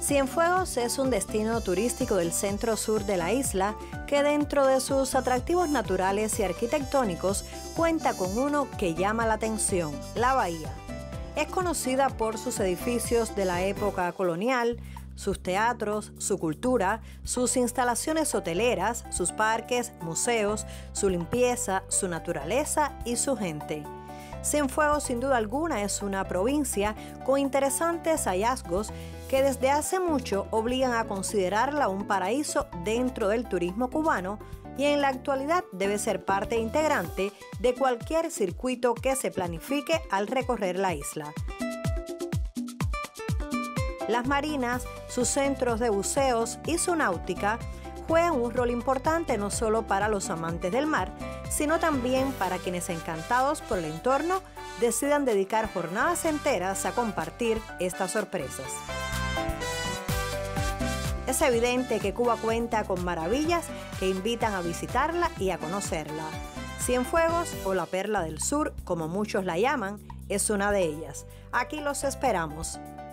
Cienfuegos es un destino turístico del centro-sur de la isla que dentro de sus atractivos naturales y arquitectónicos cuenta con uno que llama la atención, la bahía. Es conocida por sus edificios de la época colonial, sus teatros, su cultura, sus instalaciones hoteleras, sus parques, museos, su limpieza, su naturaleza y su gente. Cienfuegos, sin duda alguna, es una provincia con interesantes hallazgos que desde hace mucho obligan a considerarla un paraíso dentro del turismo cubano y en la actualidad debe ser parte integrante de cualquier circuito que se planifique al recorrer la isla. Las marinas, sus centros de buceos y su náutica juegan un rol importante no solo para los amantes del mar, sino también para quienes encantados por el entorno decidan dedicar jornadas enteras a compartir estas sorpresas. Es evidente que Cuba cuenta con maravillas que invitan a visitarla y a conocerla. Cienfuegos, o la Perla del Sur, como muchos la llaman, es una de ellas. Aquí los esperamos.